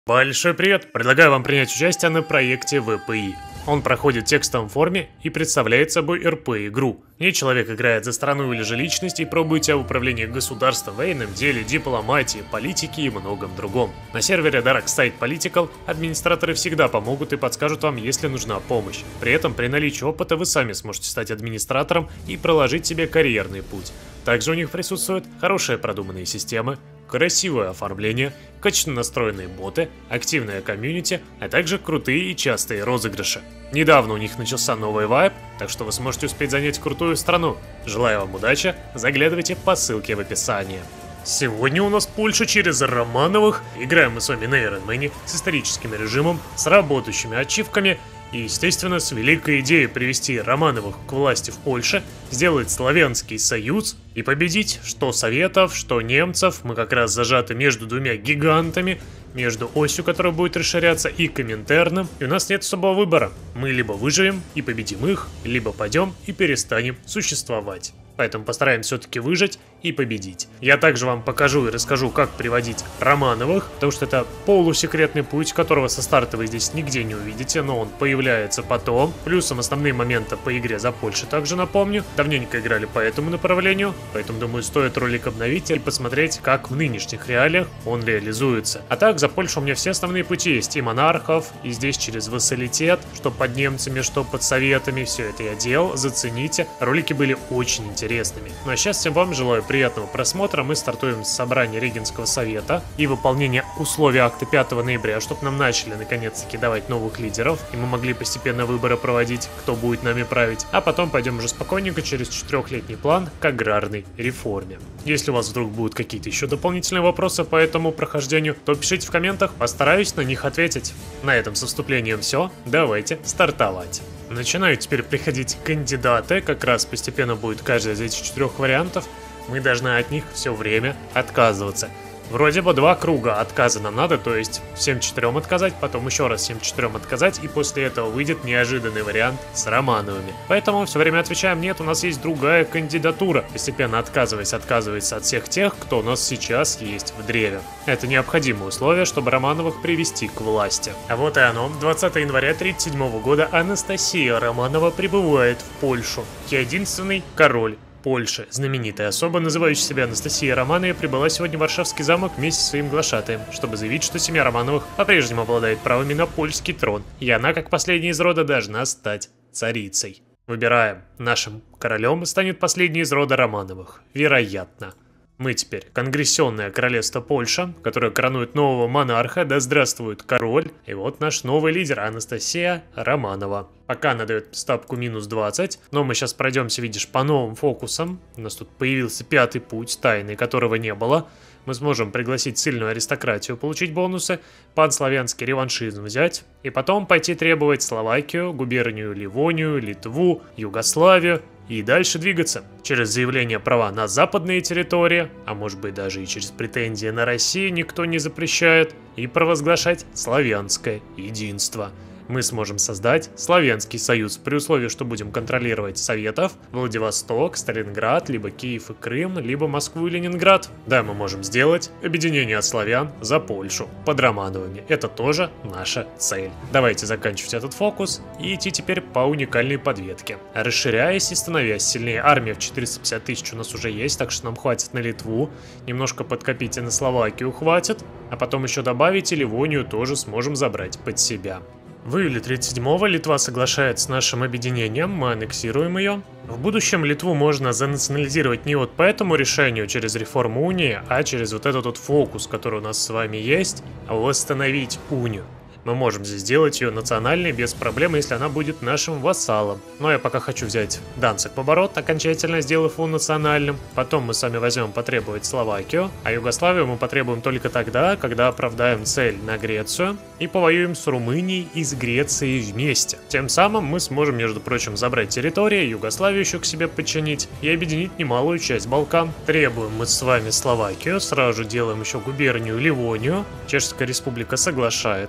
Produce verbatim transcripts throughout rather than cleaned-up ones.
Большой привет! Предлагаю вам принять участие на проекте вэ пэ и. Он проходит в текстовом форме и представляет собой эр пэ игру. В ней человек играет за страну или же личность и пробует себя в управлении государством, военном деле, дипломатии, политике и многом другом. На сервере Dark Side Political администраторы всегда помогут и подскажут вам, если нужна помощь. При этом при наличии опыта вы сами сможете стать администратором и проложить себе карьерный путь. Также у них присутствуют хорошие продуманные системы, красивое оформление, качественно настроенные боты, активная комьюнити, а также крутые и частые розыгрыши. Недавно у них начался новый вайб, так что вы сможете успеть занять крутую страну. Желаю вам удачи, заглядывайте по ссылке в описании. Сегодня у нас Польша через Романовых. Играем мы с вами на Iron Man с историческим режимом, с работающими ачивками и, естественно, с великой идеей привести Романовых к власти в Польше, сделать славянский союз и победить что советов, что немцев. Мы как раз зажаты между двумя гигантами, между осью, которая будет расширяться, и Коминтерном, и у нас нет особого выбора. Мы либо выживем и победим их, либо пойдем и перестанем существовать. Поэтому постараемся все-таки выжить и победить. Я также вам покажу и расскажу, как приводить Романовых, потому что это полусекретный путь, которого со старта вы здесь нигде не увидите, но он появляется потом. Плюсом основные моменты по игре за Польшу также напомню. Давненько играли по этому направлению, поэтому, думаю, стоит ролик обновить и посмотреть, как в нынешних реалиях он реализуется. А так, за Польшу у меня все основные пути есть. И монархов, и здесь через вассалитет, что под немцами, что под советами. Все это я делал, зацените. Ролики были очень интересными. Ну а сейчас всем вам желаю приятного просмотра. Мы стартуем с собрания Регенского совета и выполнения условий акта пятого ноября, чтобы нам начали наконец-таки давать новых лидеров, и мы могли постепенно выборы проводить, кто будет нами править. А потом пойдем уже спокойненько через четырехлетний план к аграрной реформе. Если у вас вдруг будут какие-то еще дополнительные вопросы по этому прохождению, то пишите в комментах, постараюсь на них ответить. На этом со вступлением все, давайте стартовать. Начинают теперь приходить кандидаты, как раз постепенно будет каждый из этих четырех вариантов. Мы должны от них все время отказываться. Вроде бы два круга отказа нам надо, то есть всем четырем отказать, потом еще раз всем четырем отказать, и после этого выйдет неожиданный вариант с Романовыми. Поэтому все время отвечаем нет, у нас есть другая кандидатура, постепенно отказываясь, отказывается от всех тех, кто у нас сейчас есть в древе. Это необходимое условие, чтобы Романовых привести к власти. А вот и оно. двадцатого января тысяча девятьсот тридцать седьмого года Анастасия Романова прибывает в Польшу. Единственный король Польши. Знаменитая особа, называющая себя Анастасия Романова, прибыла сегодня в Варшавский замок вместе со своим глашатаем, чтобы заявить, что семья Романовых по-прежнему обладает правами на польский трон, и она, как последняя из рода, должна стать царицей. Выбираем. Нашим королем станет последний из рода Романовых. Вероятно. Мы теперь конгрессионное королевство Польша, которое коронует нового монарха, да здравствует король. И вот наш новый лидер Анастасия Романова. Пока она дает ставку минус двадцать, но мы сейчас пройдемся, видишь, по новым фокусам. У нас тут появился пятый путь, тайны которого не было. Мы сможем пригласить сильную аристократию, получить бонусы, панславянский реваншизм взять, и потом пойти требовать Словакию, губернию Ливонию, Литву, Югославию, и дальше двигаться через заявление права на западные территории, а может быть даже и через претензии на Россию никто не запрещает, и провозглашать славянское единство. Мы сможем создать славянский союз при условии, что будем контролировать Советов, Владивосток, Сталинград, либо Киев и Крым, либо Москву и Ленинград. Да, мы можем сделать объединение славян за Польшу под Романовыми. Это тоже наша цель. Давайте заканчивать этот фокус и идти теперь по уникальной подветке. Расширяясь и становясь сильнее, армия в четыреста пятьдесят тысяч у нас уже есть, так что нам хватит на Литву. Немножко подкопить и на Словакию хватит, а потом еще добавить и Ливонию тоже сможем забрать под себя. В июле тридцать седьмого Литва соглашается с нашим объединением, мы аннексируем ее. В будущем Литву можно занационализировать не вот по этому решению через реформу унии, а через вот этот вот фокус, который у нас с вами есть, восстановить унию. Мы можем здесь сделать ее национальной без проблем, если она будет нашим вассалом. Но я пока хочу взять Данциг в оборот, окончательно сделав его национальным. Потом мы сами возьмем потребовать Словакию, а Югославию мы потребуем только тогда, когда оправдаем цель на Грецию и повоюем с Румынией и с Грецией вместе. Тем самым мы сможем, между прочим, забрать территории, Югославию еще к себе подчинить и объединить немалую часть Балкан. Требуем мы с вами Словакию, сразу же делаем еще губернию Ливонию. Чешская республика соглашается получить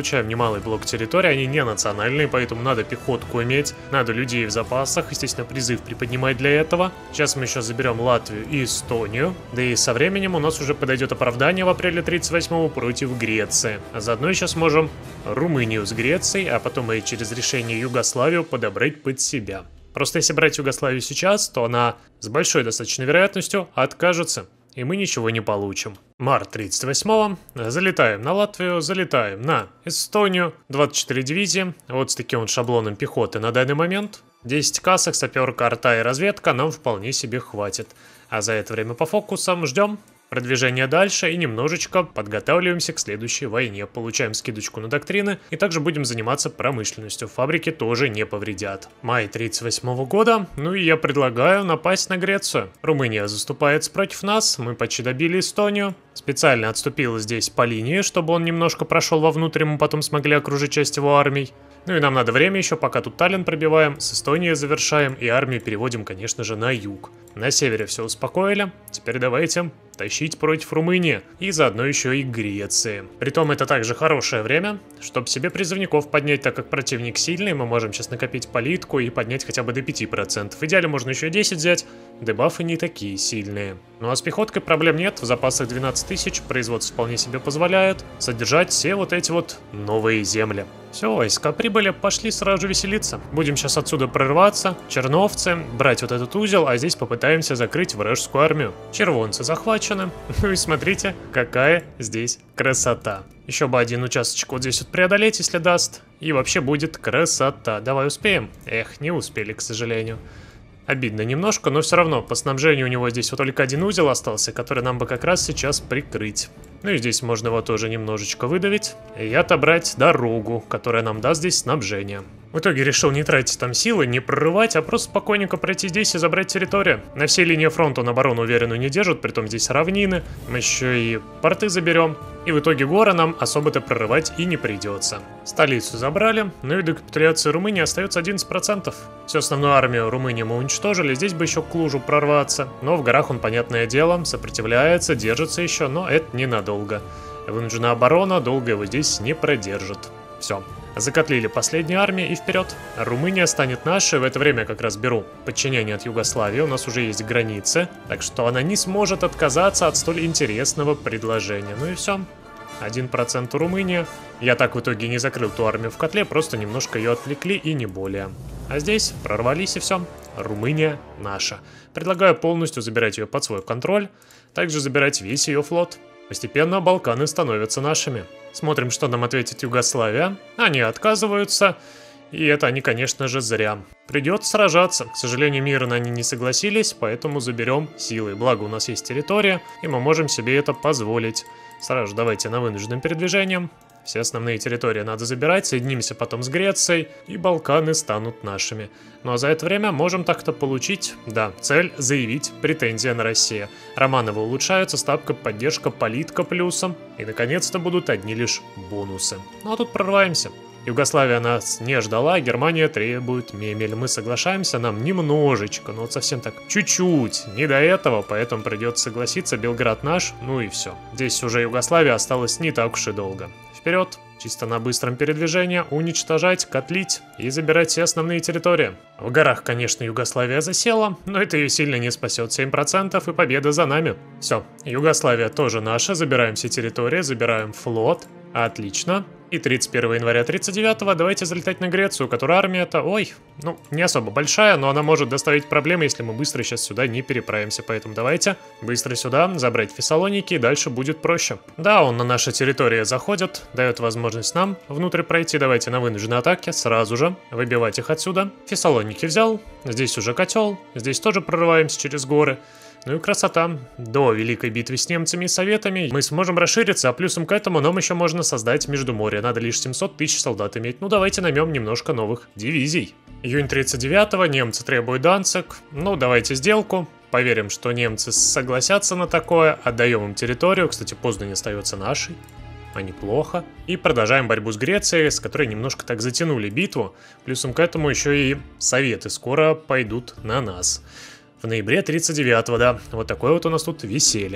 получаем немалый блок территории, они не национальные, поэтому надо пехотку иметь, надо людей в запасах, естественно, призыв приподнимать для этого. Сейчас мы еще заберем Латвию и Эстонию, да и со временем у нас уже подойдет оправдание в апреле тридцать восьмого против Греции. А заодно еще сможем Румынию с Грецией, а потом и через решение Югославию подобрать под себя. Просто если брать Югославию сейчас, то она с большой достаточной вероятностью откажется, и мы ничего не получим. Март тридцать восьмого. Залетаем на Латвию, залетаем на Эстонию. двадцать четыре дивизии. Вот с таким вот шаблоном пехоты на данный момент. десять касок, саперка, арта и разведка нам вполне себе хватит. А за это время по фокусам ждем продвижение дальше и немножечко подготавливаемся к следующей войне. Получаем скидочку на доктрины и также будем заниматься промышленностью. Фабрики тоже не повредят. Май тридцать восьмого года. Ну и я предлагаю напасть на Грецию. Румыния заступает против нас. Мы почти добили Эстонию. Специально отступила здесь по линии, чтобы он немножко прошел вовнутрь, мы потом смогли окружить часть его армий. Ну и нам надо время еще, пока тут Таллин пробиваем, с Эстонией завершаем и армию переводим, конечно же, на юг. На севере все успокоили, теперь давайте тащить против Румынии и заодно еще и Греции. Притом это также хорошее время, чтобы себе призывников поднять, так как противник сильный, мы можем сейчас накопить политку и поднять хотя бы до пяти процентов. В идеале можно еще десять взять, дебафы не такие сильные. Ну а с пехоткой проблем нет, в запасах двенадцать тысяч, производство вполне себе позволяет содержать все вот эти вот новые земли. Все, войска прибыли, пошли сразу же веселиться. Будем сейчас отсюда прорваться, черновцы, брать вот этот узел, а здесь попытаемся закрыть вражескую армию. Червонцы захвачены, ну и смотрите, какая здесь красота. Еще бы один участочек вот здесь вот преодолеть, если даст, и вообще будет красота. Давай успеем? Эх, не успели, к сожалению. Обидно немножко, но все равно по снабжению у него здесь вот только один узел остался, который нам бы как раз сейчас прикрыть. Ну и здесь можно его тоже немножечко выдавить и отобрать дорогу, которая нам даст здесь снабжение. В итоге решил не тратить там силы, не прорывать, а просто спокойненько пройти здесь и забрать территорию. На всей линии фронта он оборону уверенную не держит, притом здесь равнины. Мы еще и порты заберем. И в итоге горы нам особо-то прорывать и не придется. Столицу забрали, ну и до капитуляции Румынии остается одиннадцать процентов. Всю основную армию Румынии мы уничтожили, здесь бы еще к Клужу прорваться. Но в горах он, понятное дело, сопротивляется, держится еще, но это ненадолго. Вынужденная оборона долго его здесь не продержит. Все. Закотлили последние армии и вперед. Румыния станет нашей, в это время как раз беру подчинение от Югославии, у нас уже есть границы, так что она не сможет отказаться от столь интересного предложения. Ну и все. один процент у Румынии. Я так в итоге не закрыл ту армию в котле, просто немножко ее отвлекли и не более. А здесь прорвались и все. Румыния наша. Предлагаю полностью забирать ее под свой контроль, также забирать весь ее флот. Постепенно Балканы становятся нашими. Смотрим, что нам ответит Югославия. Они отказываются. И это они, конечно же, зря. Придется сражаться. К сожалению, мирно они не согласились, поэтому заберем силой. Благо, у нас есть территория, и мы можем себе это позволить. Сразу же давайте на вынужденном передвижении. Все основные территории надо забирать, соединимся потом с Грецией, и Балканы станут нашими. Ну а за это время можем так-то получить, да, цель заявить претензия на Россию. Романовы улучшаются, ставка, поддержка, политка плюсом, и наконец-то будут одни лишь бонусы. Ну а тут прорываемся. Югославия нас не ждала, Германия требует мемель. Мы соглашаемся, нам немножечко, ну вот совсем так, чуть-чуть, не до этого, поэтому придется согласиться, Белград наш, ну и все. Здесь уже Югославия осталась не так уж и долго. Вперед, чисто на быстром передвижении, уничтожать, котлить и забирать все основные территории. В горах, конечно, Югославия засела, но это ее сильно не спасет, семь процентов и победа за нами. Все, Югославия тоже наша, забираем все территории, забираем флот, отлично. И тридцать первого января тридцать девятого давайте залетать на Грецию, у которой армия-то, ой, ну, не особо большая, но она может доставить проблемы, если мы быстро сейчас сюда не переправимся. Поэтому давайте быстро сюда, забрать Фессалоники, и дальше будет проще. Да, он на нашей территории заходит, дает возможность нам внутрь пройти. Давайте на вынужденной атаке сразу же выбивать их отсюда. Фессалоники взял, здесь уже котел, здесь тоже прорываемся через горы. Ну и красота. До Великой битвы с немцами и советами мы сможем расшириться, а плюсом к этому нам еще можно создать Междуморье. Надо лишь семьсот тысяч солдат иметь. Ну давайте наймем немножко новых дивизий. Июнь тридцать девятого, немцы требуют Данциг. Ну давайте сделку. Поверим, что немцы согласятся на такое. Отдаем им территорию. Кстати, Познань остается нашей. А неплохо. И продолжаем борьбу с Грецией, с которой немножко так затянули битву. Плюсом к этому еще и советы скоро пойдут на нас. В ноябре тридцать девятого, да, вот такое вот у нас тут веселье.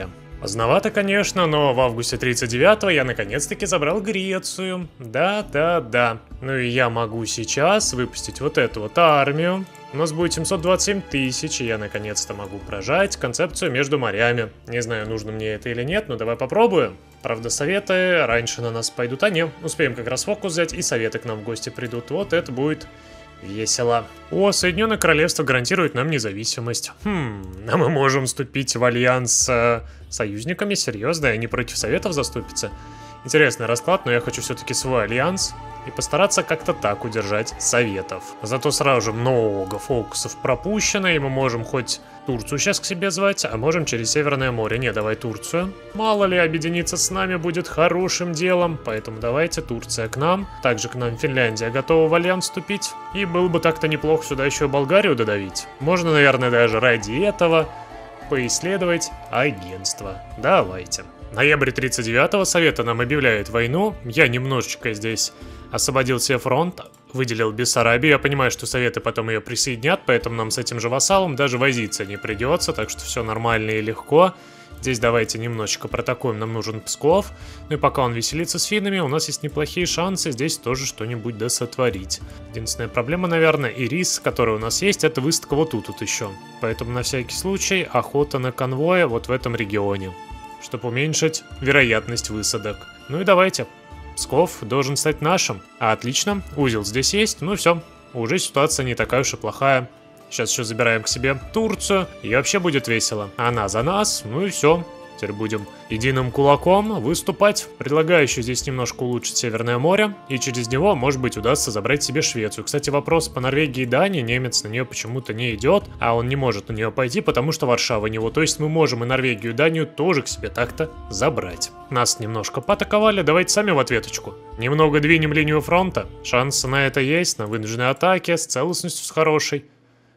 Поздновато, конечно, но в августе тридцать девятого я наконец-таки забрал Грецию. Да-да-да. Ну и я могу сейчас выпустить вот эту вот армию. У нас будет семьсот двадцать семь тысяч, и я наконец-то могу прожать концепцию между морями. Не знаю, нужно мне это или нет, но давай попробуем. Правда, советы раньше на нас пойдут, а не, успеем как раз фокус взять, и советы к нам в гости придут. Вот это будет весело. О, Соединенное Королевство гарантирует нам независимость. Хм, а мы можем вступить в альянс с э, союзниками? Серьезно, они против советов заступятся? Интересный расклад, но я хочу все-таки свой альянс и постараться как-то так удержать советов. Зато сразу же много фокусов пропущено, и мы можем хоть Турцию сейчас к себе звать, а можем через Северное море. Не, давай Турцию. Мало ли, объединиться с нами будет хорошим делом, поэтому давайте Турция к нам. Также к нам Финляндия готова в альянс вступить. И было бы так-то неплохо сюда еще Болгарию додавить. Можно, наверное, даже ради этого поисследовать агентство. Давайте. Ноябрь тридцать девятого Совета нам объявляет войну. Я немножечко здесь освободил себе фронт, выделил Бессарабию. Я понимаю, что Советы потом ее присоединят, поэтому нам с этим же вассалом даже возиться не придется, так что все нормально и легко. Здесь давайте немножечко протакуем, нам нужен Псков. Ну и пока он веселится с финнами, у нас есть неплохие шансы здесь тоже что-нибудь досотворить. Единственная проблема, наверное, и риск, который у нас есть, это выставка вот тут вот еще. Поэтому на всякий случай охота на конвоя вот в этом регионе, чтобы уменьшить вероятность высадок. Ну и давайте. Псков должен стать нашим. А, отлично. Узел здесь есть. Ну все. Уже ситуация не такая уж и плохая. Сейчас еще забираем к себе Турцию. И вообще будет весело. Она за нас. Ну и все. Теперь будем единым кулаком выступать. Предлагаю еще здесь немножко улучшить Северное море. И через него, может быть, удастся забрать себе Швецию. Кстати, вопрос по Норвегии и Дании. Немец на нее почему-то не идет. А он не может на нее пойти, потому что Варшава него. То есть мы можем и Норвегию, и Данию тоже к себе так-то забрать. Нас немножко поатаковали. Давайте сами в ответочку. Немного двинем линию фронта. Шансы на это есть. На вынужденной атаке. С целостностью с хорошей.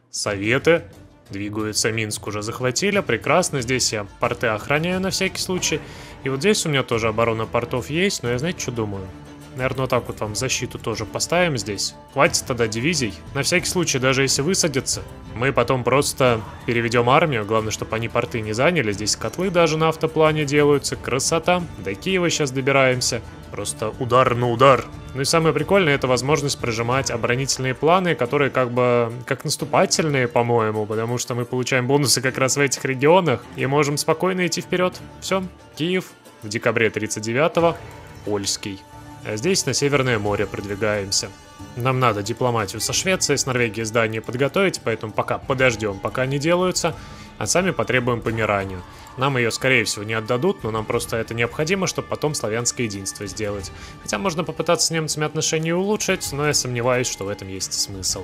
Советы двигаются, Минск уже захватили, прекрасно, здесь я порты охраняю на всякий случай. И вот здесь у меня тоже оборона портов есть, но я, знаете, что думаю? Наверное, вот так вот вам защиту тоже поставим здесь. Хватит тогда дивизий. На всякий случай, даже если высадятся, мы потом просто переведем армию. Главное, чтобы они порты не заняли. Здесь котлы даже на автоплане делаются. Красота. До Киева сейчас добираемся. Просто удар на удар. Ну и самое прикольное, это возможность прожимать оборонительные планы, которые как бы как наступательные, по-моему, потому что мы получаем бонусы как раз в этих регионах и можем спокойно идти вперед. Все, Киев в декабре тридцать девятого, польский. А здесь на Северное море продвигаемся. Нам надо дипломатию со Швецией, с Норвегией, с Данией подготовить, поэтому пока подождем, пока они делаются, а сами потребуем помиранию. Нам ее, скорее всего, не отдадут, но нам просто это необходимо, чтобы потом славянское единство сделать. Хотя можно попытаться с немцами отношения улучшить, но я сомневаюсь, что в этом есть смысл.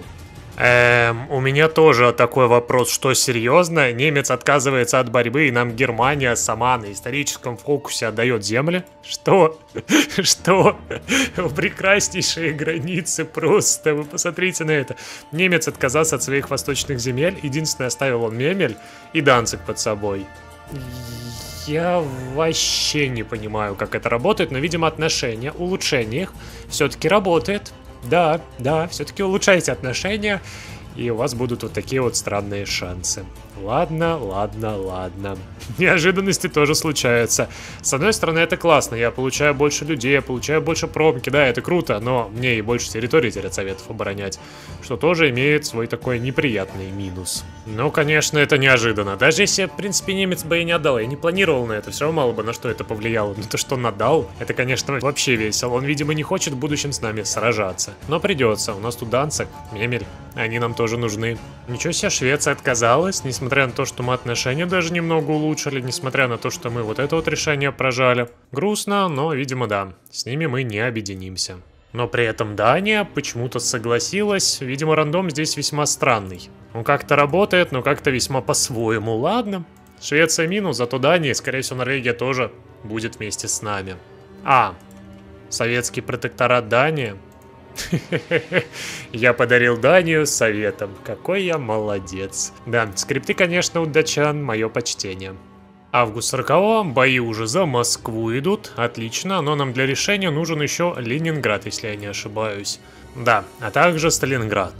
Эм, у меня тоже такой вопрос, что серьезно? Немец отказывается от борьбы, и нам Германия сама на историческом фокусе отдает земли? Что? Что? Прекраснейшие границы просто, вы посмотрите на это. Немец отказался от своих восточных земель, единственное, оставил он Мемель и Данциг под собой. Я вообще не понимаю, как это работает, но, видимо, отношения, улучшение их все-таки работает. Да, да, все-таки улучшайте отношения, и у вас будут вот такие вот странные шансы. Ладно, ладно, ладно. Неожиданности тоже случаются. С одной стороны, это классно, я получаю больше людей, я получаю больше промки, да, это круто, но мне и больше территории терять советов оборонять, что тоже имеет свой такой неприятный минус. Ну, конечно, это неожиданно. Даже если, в принципе, немец бы и не отдал, я не планировал на это, все равно мало бы на что это повлияло. Но то, что он отдал, это, конечно, вообще весело. Он, видимо, не хочет в будущем с нами сражаться. Но придется, у нас тут Данциг, Мемель, они нам тоже нужны. Ничего себе, Швеция отказалась, несмотря на то, что мы отношения даже немного улучшили, несмотря на то, что мы вот это вот решение прожали. Грустно, но, видимо, да, с ними мы не объединимся. Но при этом Дания почему-то согласилась, видимо, рандом здесь весьма странный. Он как-то работает, но как-то весьма по-своему, ладно. Швеция минус, зато Дания, скорее всего, Норвегия тоже будет вместе с нами. А, советский протекторат Дания. Я подарил Данию советом. Какой я молодец. Да, скрипты, конечно, у датчан, мое почтение. Август сорокового, бои уже за Москву идут. Отлично, но нам для решения нужен еще Ленинград, если я не ошибаюсь. Да, а также Сталинград.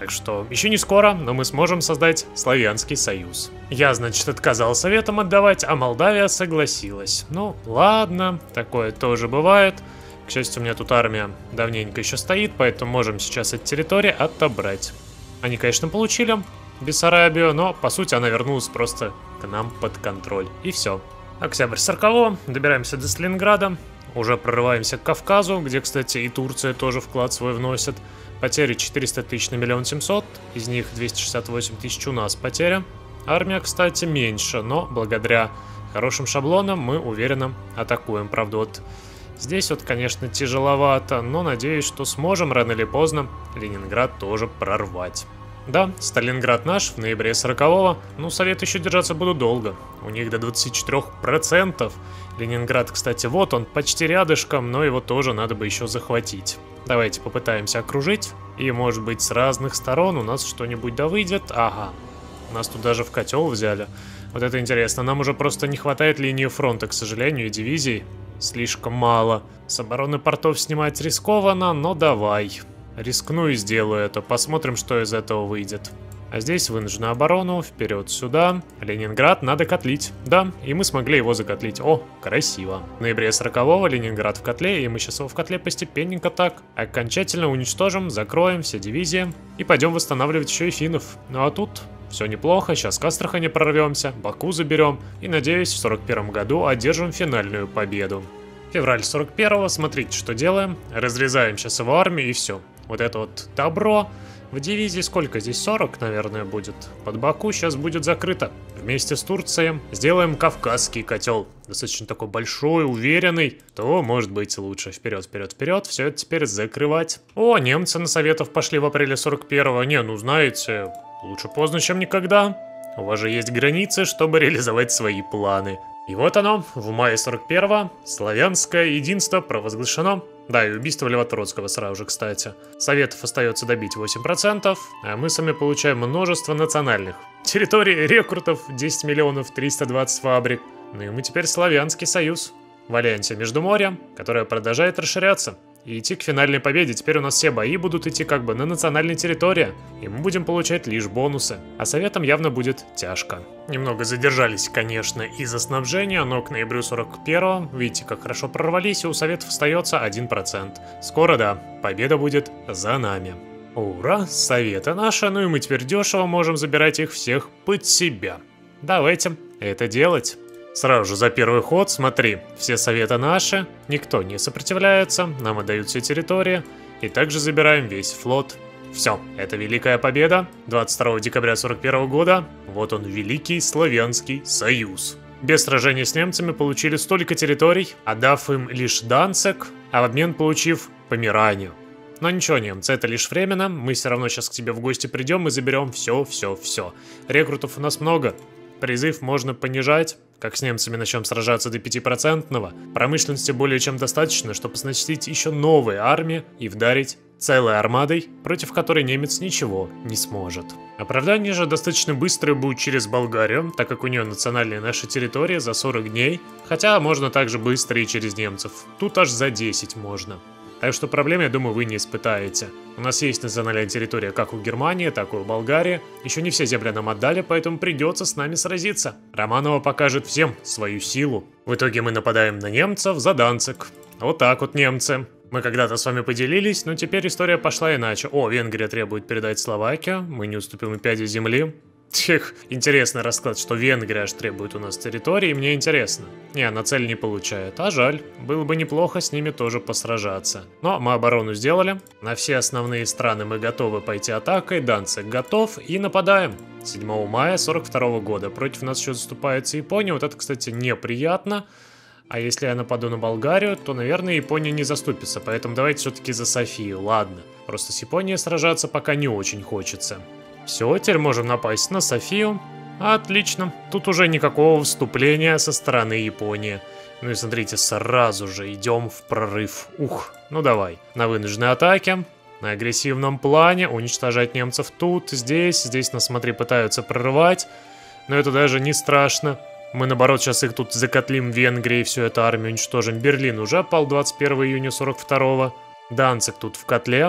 Так что еще не скоро, но мы сможем создать Славянский Союз. Я, значит, отказал советам отдавать, а Молдавия согласилась. Ну, ладно, такое тоже бывает. К счастью, у меня тут армия давненько еще стоит, поэтому можем сейчас эти территории отобрать. Они, конечно, получили Бессарабию, но, по сути, она вернулась просто к нам под контроль. И все. Октябрь сорокового, добираемся до Сталинграда, уже прорываемся к Кавказу, где, кстати, и Турция тоже вклад свой вносит. Потери четыреста тысяч на миллион семьсот, из них двести шестьдесят восемь тысяч у нас потеря. Армия, кстати, меньше, но благодаря хорошим шаблонам мы уверенно атакуем. Правда, вот здесь вот, конечно, тяжеловато, но надеюсь, что сможем рано или поздно Ленинград тоже прорвать. Да, Сталинград наш в ноябре сорокового, ну, Советы еще держаться будут долго, у них до двадцати четырёх процентов. Ленинград, кстати, вот он, почти рядышком, но его тоже надо бы еще захватить. Давайте попытаемся окружить, и, может быть, с разных сторон у нас что-нибудь да выйдет. Ага, нас тут даже в котел взяли. Вот это интересно, нам уже просто не хватает линии фронта, к сожалению, и дивизий слишком мало. С обороны портов снимать рискованно, но давай. Рискну и сделаю это, посмотрим, что из этого выйдет. А здесь вынуждена оборону, вперед сюда. Ленинград надо котлить. Да, и мы смогли его закотлить. О, красиво. В ноябре сорокового Ленинград в котле, и мы сейчас его в котле постепенненько так окончательно уничтожим, закроем все дивизии. И пойдем восстанавливать еще и финнов. Ну а тут все неплохо, сейчас к Астрахани прорвемся, Баку заберем. И надеюсь, в сорок первом году одержим финальную победу. Февраль сорок первого, смотрите, что делаем. Разрезаем сейчас его армию и все. Вот это вот добро. В дивизии сколько здесь? сорок, наверное, будет. Под Баку сейчас будет закрыто. Вместе с Турцией сделаем Кавказский котел. Достаточно такой большой, уверенный. То, может быть, лучше. Вперед, вперед, вперед. Все это теперь закрывать. О, немцы на Советов пошли в апреле сорок первого. Не, ну знаете, лучше поздно, чем никогда. У вас же есть границы, чтобы реализовать свои планы. И вот оно, в мае сорок первого славянское единство провозглашено. Да, и убийство Льва Троцкого сразу же, кстати. Советов остается добить восемь процентов, а мы сами получаем множество национальных территорий, рекрутов, десять миллионов триста двадцать фабрик. Ну и мы теперь Славянский Союз в альянсе Междуморья, которое продолжает расширяться. И идти к финальной победе. Теперь у нас все бои будут идти как бы на национальной территории, и мы будем получать лишь бонусы. А Советам явно будет тяжко. Немного задержались, конечно, из-за снабжения, но к ноябрю сорок первого, видите, как хорошо прорвались, и у Советов остается один процент. Скоро, да, победа будет за нами. Ура, Советы наши, ну и мы теперь дешево можем забирать их всех под себя. Давайте это делать. Сразу же за первый ход, смотри, все Советы наши, никто не сопротивляется, нам отдают все территории, и также забираем весь флот. Все, это великая победа, двадцать второго декабря сорок первого года, вот он, Великий Славянский Союз. Без сражения с немцами получили столько территорий, отдав им лишь Данциг, а в обмен получив Померанию. Но ничего, немцы, это лишь временно, мы все равно сейчас к тебе в гости придем и заберем все-все-все. Рекрутов у нас много, призыв можно понижать. Как с немцами начнем сражаться до пятипроцентного, промышленности более чем достаточно, чтобы оснастить еще новые армии и вдарить целой армадой, против которой немец ничего не сможет. Оправдание же достаточно быстрое будет через Болгарию, так как у нее национальная наша территория за сорок дней, хотя можно также быстро и через немцев, тут аж за десять можно. Так что проблем, я думаю, вы не испытаете. У нас есть национальная территория как у Германии, так и у Болгарии. Еще не все земли нам отдали, поэтому придется с нами сразиться. Романова покажет всем свою силу. В итоге мы нападаем на немцев за Данциг. Вот так вот, немцы. Мы когда-то с вами поделились, но теперь история пошла иначе. О, Венгрия требует передать Словакию. Мы не уступим и пяди земли. Тех, интересный расклад, что Венгрия аж требует у нас территории, мне интересно. Не, она цель не получает, а жаль. Было бы неплохо с ними тоже посражаться. Но мы оборону сделали. На все основные страны мы готовы пойти атакой. Данциг готов и нападаем. седьмого мая сорок второго года. Против нас еще заступается Япония. Вот это, кстати, неприятно. А если я нападу на Болгарию, то, наверное, Япония не заступится. Поэтому давайте все-таки за Софию, ладно. Просто с Японией сражаться пока не очень хочется. Все, теперь можем напасть на Софию. Отлично. Тут уже никакого вступления со стороны Японии. Ну и смотрите, сразу же идем в прорыв. Ух, ну давай. На вынужденной атаке, на агрессивном плане, уничтожать немцев тут, здесь. Здесь нас, смотри, пытаются прорывать. Но это даже не страшно. Мы, наоборот, сейчас их тут закотлим в Венгрии, всю эту армию уничтожим. Берлин уже пал двадцать первого июня сорок второго. Данциг тут в котле.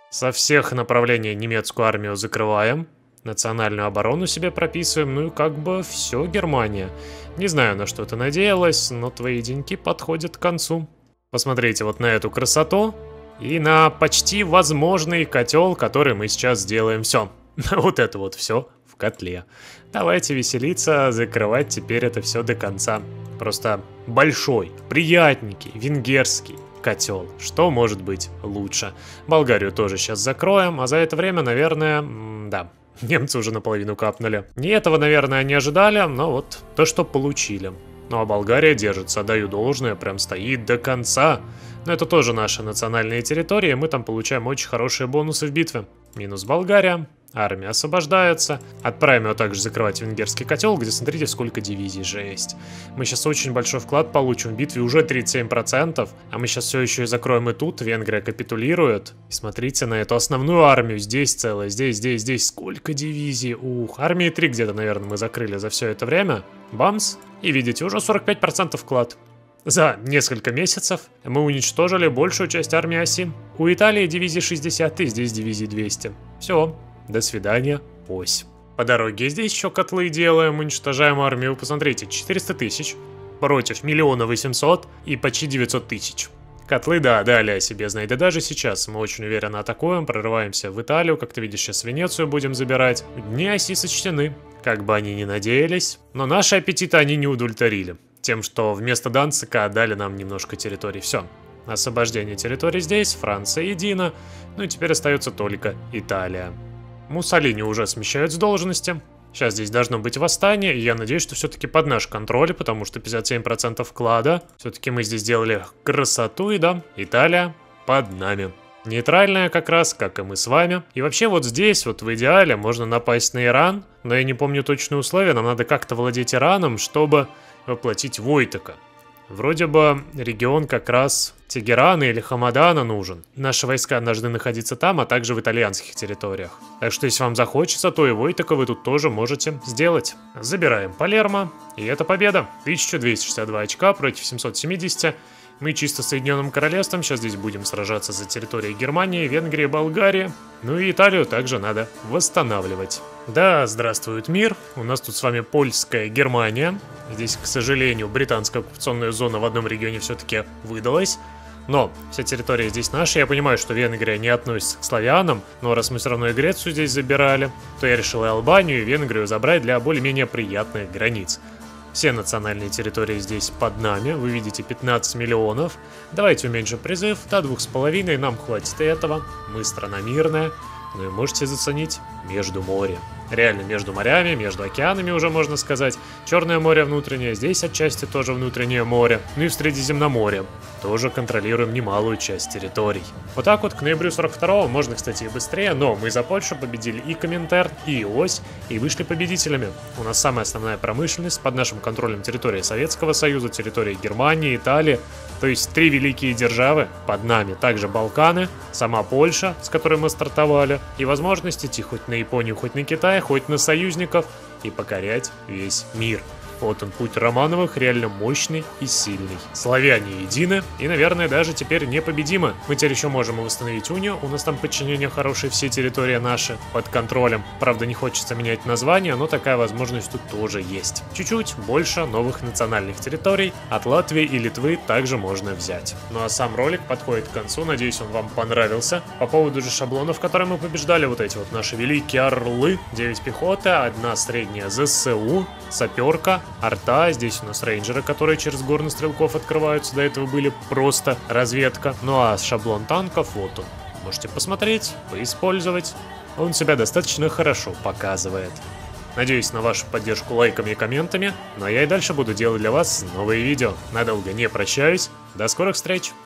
Со всех направлений немецкую армию закрываем. Национальную оборону себе прописываем. Ну и как бы все, Германия. Не знаю, на что ты надеялась, но твои деньги подходят к концу. Посмотрите вот на эту красоту. И на почти возможный котел, который мы сейчас сделаем. Все. Вот это вот все в котле. Давайте веселиться, закрывать теперь это все до конца. Просто большой, приятненький, венгерский котел. Что может быть лучше? Болгарию тоже сейчас закроем, а за это время, наверное, да, немцы уже наполовину капнули. Не этого, наверное, не ожидали, но вот то, что получили. Ну а Болгария держится, даю должное, прям стоит до конца. Но это тоже наша национальная территория, и мы там получаем очень хорошие бонусы в битве. Минус Болгария. Армия освобождается. Отправим его также закрывать венгерский котел, где смотрите, сколько дивизий же есть. Мы сейчас очень большой вклад получим в битве, уже тридцать семь процентов. А мы сейчас все еще и закроем и тут. Венгрия капитулирует. И смотрите на эту основную армию. Здесь целая, здесь, здесь, здесь. Сколько дивизий. Ух, армии три где-то, наверное, мы закрыли за все это время. Бамс. И видите, уже сорок пять процентов вклад. За несколько месяцев мы уничтожили большую часть армии оси. У Италии дивизии шестьдесят, и здесь дивизии двести. Все. До свидания, ось. По дороге здесь еще котлы делаем, уничтожаем армию. Посмотрите, четыреста тысяч против миллиона восемьсот и почти девятьсот тысяч. Котлы, да, дали о себе знать. Да даже сейчас мы очень уверенно атакуем, прорываемся в Италию. Как ты видишь, сейчас Венецию будем забирать. Дни оси сочтены, как бы они ни надеялись. Но наши аппетиты они не удовлетворили. Тем, что вместо Данцига отдали нам немножко территорий. Все. Освобождение территорий здесь, Франция едина. Ну и теперь остается только Италия. Муссолини уже смещают с должности. Сейчас здесь должно быть восстание, и я надеюсь, что все-таки под наш контроль, потому что пятьдесят семь процентов вклада. Все-таки мы здесь сделали красоту, и да, Италия под нами. Нейтральная как раз, как и мы с вами. И вообще вот здесь, вот в идеале, можно напасть на Иран, но я не помню точные условия, нам надо как-то владеть Ираном, чтобы воплотить Войтека. Вроде бы регион как раз Тегерана или Хамадана нужен. Наши войска должны находиться там, а также в итальянских территориях. Так что если вам захочется, то и Войтека вы тут тоже можете сделать. Забираем Палермо, и это победа. тысяча двести шестьдесят два очка против семисот семидесяти. Мы чисто Соединенным Королевством сейчас здесь будем сражаться за территорией Германии, Венгрии, Болгарии. Ну и Италию также надо восстанавливать. Да, здравствует мир. У нас тут с вами польская Германия. Здесь, к сожалению, британская оккупационная зона в одном регионе все-таки выдалась. Но вся территория здесь наша. Я понимаю, что Венгрия не относится к славянам, но раз мы все равно и Грецию здесь забирали, то я решил и Албанию, и Венгрию забрать для более-менее приятных границ. Все национальные территории здесь под нами. Вы видите пятнадцать миллионов. Давайте уменьшим призыв до двух с половиной. Нам хватит и этого. Мы страна мирная. Ну и можете заценить между море. Реально между морями, между океанами уже можно сказать. Черное море внутреннее, здесь отчасти тоже внутреннее море. Ну и в Средиземноморье тоже контролируем немалую часть территорий. Вот так вот к ноябрю сорок второго можно, кстати, и быстрее, но мы за Польшу победили и Коминтерн, и ось, и вышли победителями. У нас самая основная промышленность под нашим контролем территории Советского Союза, территории Германии, Италии. То есть три великие державы под нами. Также Балканы, сама Польша, с которой мы стартовали, и возможность идти хоть на Японию, хоть на Китай, хоть на союзников и покорять весь мир. Вот он, путь Романовых, реально мощный и сильный. Славяне едины и, наверное, даже теперь непобедимы. Мы теперь еще можем восстановить унию, у нас там подчинение хорошее, все территории наши под контролем. Правда, не хочется менять название, но такая возможность тут тоже есть. Чуть-чуть больше новых национальных территорий от Латвии и Литвы также можно взять. Ну а сам ролик подходит к концу, надеюсь, он вам понравился. По поводу же шаблонов, которые мы побеждали, вот эти вот наши великие орлы, девять пехоты, одна средняя ЗСУ, саперка, арта, здесь у нас рейнджеры, которые через горных стрелков открываются, до этого были просто разведка. Ну а шаблон танков, вот он, можете посмотреть, поиспользовать, он себя достаточно хорошо показывает. Надеюсь на вашу поддержку лайками и комментами, ну а я и дальше буду делать для вас новые видео. Надолго не прощаюсь, до скорых встреч!